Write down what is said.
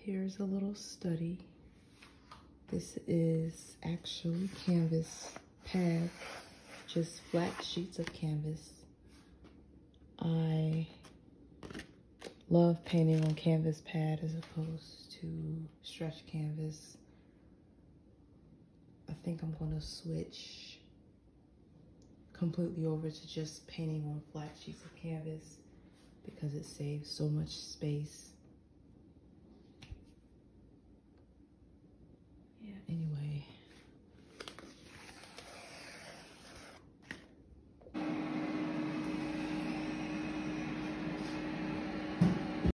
here's a little study. This is actually canvas pad, just flat sheets of canvas. I love painting on canvas pad as opposed to stretch canvas. I think I'm going to switch completely over to just painting on flat sheets of canvas because it saves so much space.